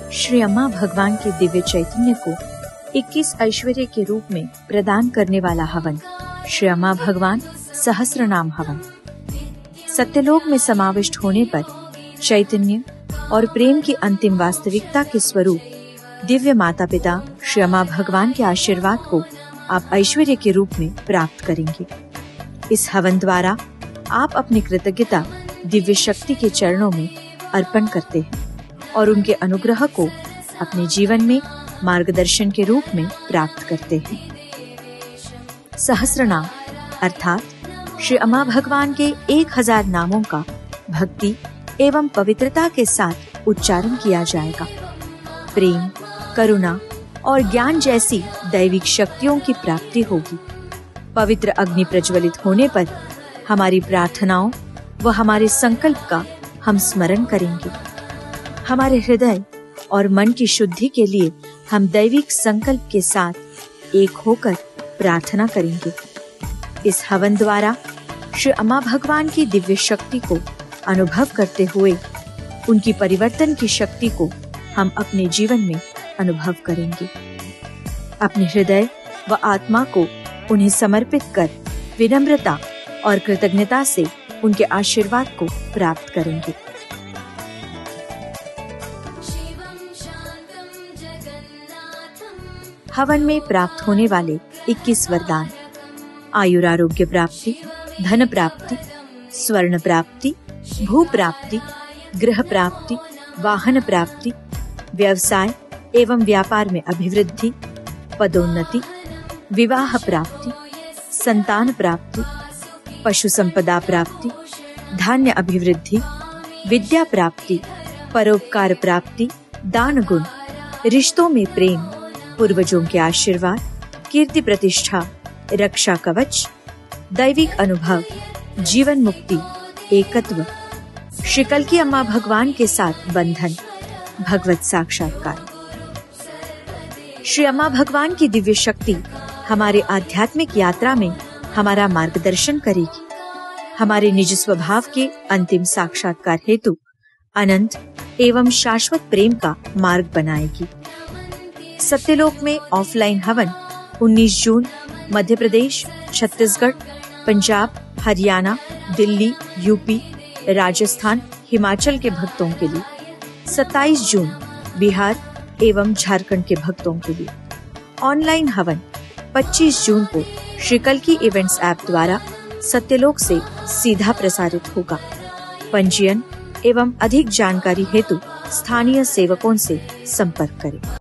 श्री अम्मा भगवान के दिव्य चैतन्य को 21 ऐश्वर्य के रूप में प्रदान करने वाला हवन श्री अम्मा भगवान सहस्रनाम हवन। सत्यलोक में समाविष्ट होने पर चैतन्य और प्रेम की अंतिम वास्तविकता के स्वरूप दिव्य माता पिता श्री अम्मा भगवान के आशीर्वाद को आप ऐश्वर्य के रूप में प्राप्त करेंगे। इस हवन द्वारा आप अपनी कृतज्ञता दिव्य शक्ति के चरणों में अर्पण करते हैं और उनके अनुग्रह को अपने जीवन में मार्गदर्शन के रूप में प्राप्त करते हैं। सहस्रनाम अर्थात श्री अम्मा भगवान के 1000 नामों का भक्ति एवं पवित्रता के साथ उच्चारण किया जाएगा। प्रेम, करुणा और ज्ञान जैसी दैविक शक्तियों की प्राप्ति होगी। पवित्र अग्नि प्रज्वलित होने पर हमारी प्रार्थनाओं व हमारे संकल्प का हम स्मरण करेंगे। हमारे हृदय और मन की शुद्धि के लिए हम दैविक संकल्प के साथ एक होकर प्रार्थना करेंगे। इस हवन द्वारा श्री अम्मा भगवान की दिव्य शक्ति को अनुभव करते हुए उनकी परिवर्तन की शक्ति को हम अपने जीवन में अनुभव करेंगे। अपने हृदय व आत्मा को उन्हें समर्पित कर विनम्रता और कृतज्ञता से उनके आशीर्वाद को प्राप्त करेंगे। हवन में प्राप्त होने वाले 21 वरदान: आयुरारोग्य प्राप्ति, धन प्राप्ति, स्वर्ण प्राप्ति, भू प्राप्ति, गृह प्राप्ति, वाहन प्राप्ति, व्यवसाय एवं व्यापार में अभिवृद्धि, पदोन्नति, विवाह प्राप्ति, संतान प्राप्ति, पशु संपदा प्राप्ति, धान्य अभिवृद्धि, विद्या प्राप्ति, परोपकार प्राप्ति, दान गुण, रिश्तों में प्रेम, पूर्वजों के आशीर्वाद, कीर्ति प्रतिष्ठा, रक्षा कवच, दैविक अनुभव, जीवन मुक्ति, एकत्व, श्री कल्की अम्मा भगवान के साथ बंधन, भगवत साक्षात्कार। श्री अम्मा भगवान की दिव्य शक्ति हमारे आध्यात्मिक यात्रा में हमारा मार्गदर्शन करेगी, हमारे निज स्वभाव के अंतिम साक्षात्कार हेतु अनंत एवं शाश्वत प्रेम का मार्ग बनाएगी। सत्यलोक में ऑफलाइन हवन 19 जून मध्य प्रदेश, छत्तीसगढ़, पंजाब, हरियाणा, दिल्ली, यूपी, राजस्थान, हिमाचल के भक्तों के लिए, 27 जून बिहार एवं झारखंड के भक्तों के लिए। ऑनलाइन हवन 25 जून को श्री कल्की इवेंट्स ऐप द्वारा सत्यलोक से सीधा प्रसारित होगा। पंजीयन एवं अधिक जानकारी हेतु स्थानीय सेवकों से संपर्क करें।